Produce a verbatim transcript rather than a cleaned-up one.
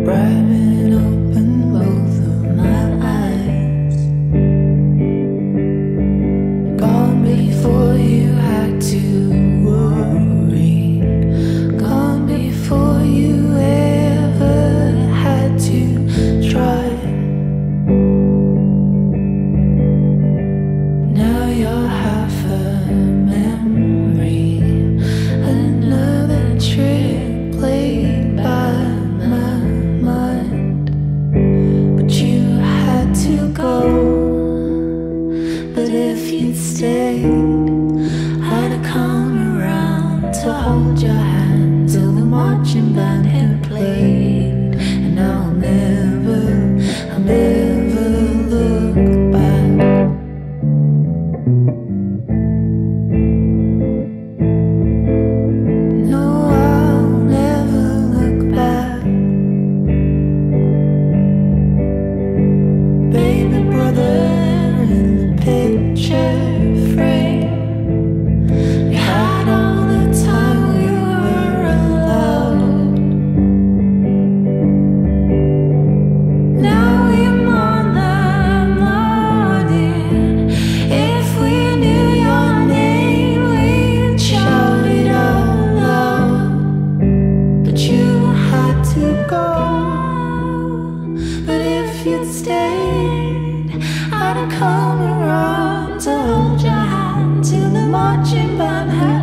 Bribing open both of my eyes. Gone before you had to worry. Gone before you ever had to try. Now you're half a memory, another trick played by my mind. But you had to go. But if you'd stayed, I'd have come around to hold your hand till the marching band had played. And I'll never, I'll never look back. No, I'll never look back. Baby brother in the picture frame, we had all the time we were allowed. Now we mourn the morning. If we knew your name, we'd shout it out loud. But you had to go. But if you'd stayed, I'd have come around to hold your hand till the marching band had